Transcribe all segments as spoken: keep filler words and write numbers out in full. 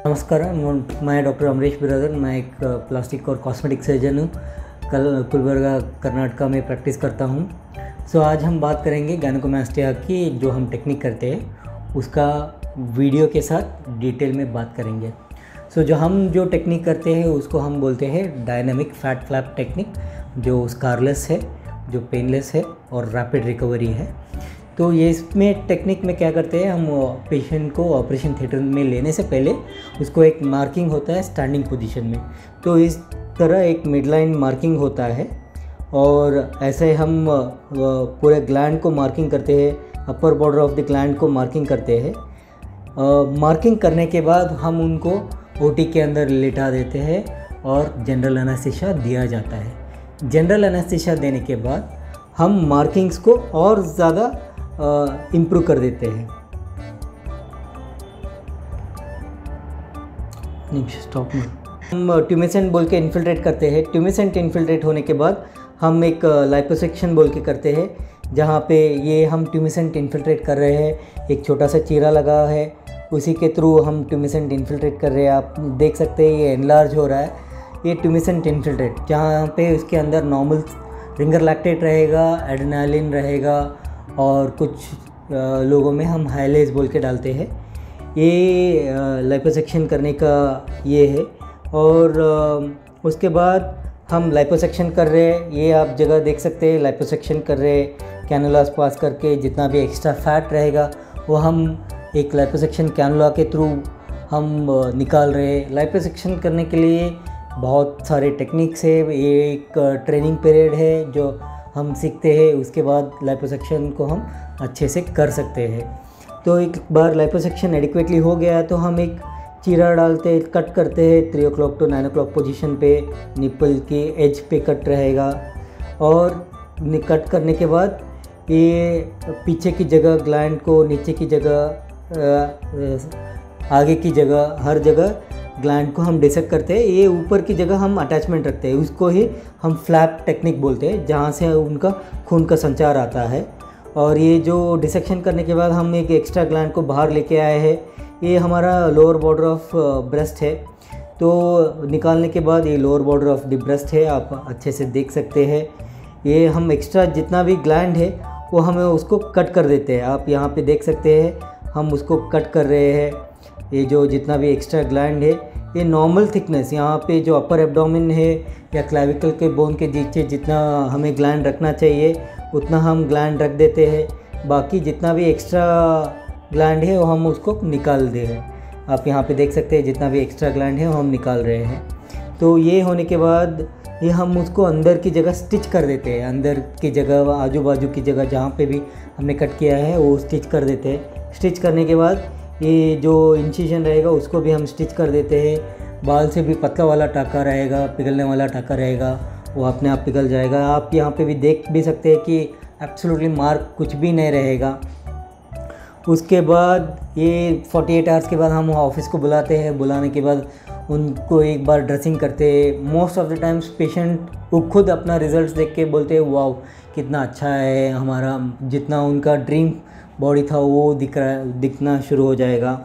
नमस्कार, मैं doctor Amrish brother. मैं एक प्लास्टिक और कॉस्मेटिक सर्जन हूँ। कल गुलबर्गा कर्नाटका में प्रैक्टिस करता हूँ। सो आज हम बात करेंगे गायनेकोमास्टिया की, जो हम टेक्निक करते हैं उसका वीडियो के साथ डिटेल में बात करेंगे। सो जो हम जो टेक्निक करते हैं उसको हम बोलते हैं डायनामिक फैट फ्लैप टेक्निक, जो स्कारलेस है, जो पेनलेस है और रैपिड रिकवरी है। तो ये इसमें टेक्निक में क्या करते हैं, हम पेशेंट को ऑपरेशन थिएटर में लेने से पहले उसको एक मार्किंग होता है स्टैंडिंग पोजीशन में। तो इस तरह एक मिडलाइन मार्किंग होता है और ऐसे हम पूरे ग्लैंड को मार्किंग करते हैं, upper border of the gland को मार्किंग करते हैं। मार्किंग करने के बाद हम उनको ओटी के अंदर लेटा देते हैं और जनरल एनेस्थीसिया दिया जाता है। जनरल एनेस्थीसिया देने के बाद हम मार्किंग्स को और ज़्यादा इम्प्रूव कर देते हैं। स्टॉप में हम ट्यूमेसेंट बोल के इन्फिल्ट्रेट करते हैं। ट्यूमेसेंट इन्फिल्ट्रेट होने के बाद हम एक लाइपोसेक्शन बोल के करते हैं, जहाँ पे ये हम ट्यूमेसेंट इन्फिल्ट्रेट कर रहे हैं। एक छोटा सा चीरा लगा है, उसी के थ्रू हम ट्यूमेसेंट इन्फिल्ट्रेट कर रहे हैं। आप देख सकते हैं ये एनलार्ज हो रहा है, ये ट्यूमेसेंट इन्फिल्ट्रेट, जहाँ पे उसके अंदर नॉर्मल रिंगर लैक्टेट रहेगा, एड्रेनालिन रहेगा और कुछ लोगों में हम हाइलेज बोल के डालते हैं। ये लाइपोसेक्शन करने का ये है। और उसके बाद हम लाइपोसेक्शन कर रहे हैं, ये आप जगह देख सकते हैं, लाइपोसेक्शन कर रहे हैं कैनुलास पास करके। जितना भी एक्स्ट्रा फैट रहेगा वो हम एक लाइपोसेक्शन कैनुला के थ्रू हम निकाल रहे हैं। लाइपोसेक्शन करने के लिए बहुत सारे टेक्निक्स है। ये एक ट्रेनिंग पीरियड है जो हम सीखते हैं, उसके बाद लाइपोसेक्शन को हम अच्छे से कर सकते हैं। तो एक बार लाइपोसेक्शन एडिक्वेटली हो गया तो हम एक चीरा डालते हैं, कट करते हैं three o'clock to nine o'clock position पे, निपल के एज पे कट रहेगा। और कट करने के बाद ये पीछे की जगह ग्लैंड को, नीचे की जगह, आगे की जगह, हर जगह ग्लैंड को हम डिसेक्ट करते हैं। ये ऊपर की जगह हम अटैचमेंट रखते हैं, उसको ही हम फ्लैप टेक्निक बोलते हैं, जहाँ से उनका खून का संचार आता है। और ये जो डिसेक्शन करने के बाद हम एक एक्स्ट्रा ग्लैंड को बाहर लेके आए हैं, ये हमारा लोअर बॉर्डर ऑफ ब्रेस्ट है। तो निकालने के बाद ये lower border of the breast है, आप अच्छे से देख सकते हैं। ये हम एक्स्ट्रा जितना भी ग्लैंड है वो हमें उसको कट कर देते हैं। आप यहाँ पे देख सकते हैं, हम उसको कट कर रहे हैं। ये जो जितना भी एक्स्ट्रा ग्लैंड है, ये नॉर्मल थिकनेस, यहाँ पे जो अपर एब्डोमेन है या क्लैविकल के बोन के नीचे जितना हमें ग्लैंड रखना चाहिए उतना हम ग्लैंड रख देते हैं। बाकी जितना भी एक्स्ट्रा ग्लैंड है वो हम उसको निकाल दे रहे हैं। आप यहाँ पे देख सकते हैं जितना भी एक्स्ट्रा ग्लैंड है वो हम निकाल रहे हैं। तो ये होने के बाद ये हम उसको अंदर की जगह स्टिच कर देते हैं। अंदर की जगह, आजू बाजू की जगह जहाँ पे भी हमने कट किया है वो स्टिच कर देते हैं। स्टिच करने के बाद ये जो इंसिजन रहेगा उसको भी हम स्टिच कर देते हैं। बाल से भी पतला वाला टाका रहेगा, पिघलने वाला टाका रहेगा, वो अपने आप पिघल जाएगा। आप यहाँ पे भी देख भी सकते हैं कि एब्सोल्युटली मार्क कुछ भी नहीं रहेगा। उसके बाद ये अड़तालीस आवर्स के बाद हम ऑफिस को बुलाते हैं। बुलाने के बाद उनको एक बार ड्रेसिंग करते हैं। Most of the times patient वो खुद अपना रिजल्ट्स देख के बोलते हैं वाओ कितना अच्छा है हमारा, जितना उनका ड्रीम बॉडी था वो दिख रहा दिखना शुरू हो जाएगा।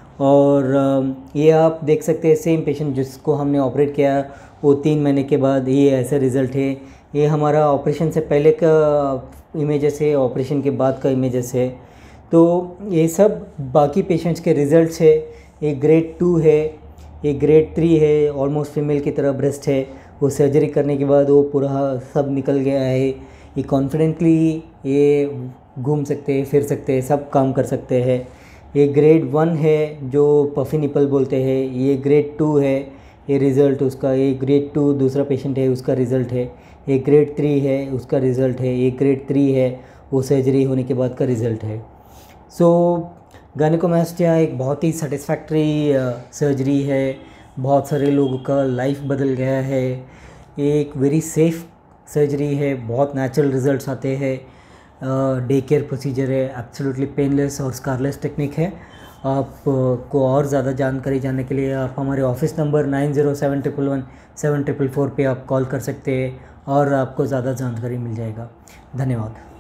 और ये आप देख सकते हैं सेम पेशेंट जिसको हमने ऑपरेट किया वो तीन महीने के बाद ये ऐसा रिज़ल्ट है। ये हमारा ऑपरेशन से पहले का इमेजेस है, ऑपरेशन के बाद का इमेजेस है। तो ये सब बाकी पेशेंट्स के रिज़ल्ट्स है। एक ग्रेड टू है, एक ग्रेड थ्री है, ऑलमोस्ट फीमेल की तरह ब्रेस्ट है। वो सर्जरी करने के बाद वो पूरा सब निकल गया है। ये कॉन्फिडेंटली ये घूम सकते हैं, फिर सकते हैं, सब काम कर सकते हैं। ये ग्रेड वन है जो पफी निपल बोलते हैं। ये ग्रेड टू है, ये रिज़ल्ट उसका। ये ग्रेड टू दूसरा पेशेंट है, उसका रिज़ल्ट है। ये ग्रेड थ्री है, उसका रिज़ल्ट है। ये ग्रेड थ्री है, वो सर्जरी होने के बाद का रिज़ल्ट है। सो गायनेकोमास्टिया एक बहुत ही सेटिस्फैक्ट्री सर्जरी है। बहुत सारे लोगों का लाइफ बदल गया है। एक वेरी सेफ सर्जरी है, बहुत नेचुरल रिजल्ट्स आते हैं। डे केयर प्रोसीजर है, एब्सोल्युटली पेनलेस और स्कारलेस टेक्निक है। आप को और ज़्यादा जानकारी जानने के लिए आप हमारे office number nine zero seven triple one seven triple four पे आप कॉल कर सकते हैं और आपको ज़्यादा जानकारी मिल जाएगा। धन्यवाद।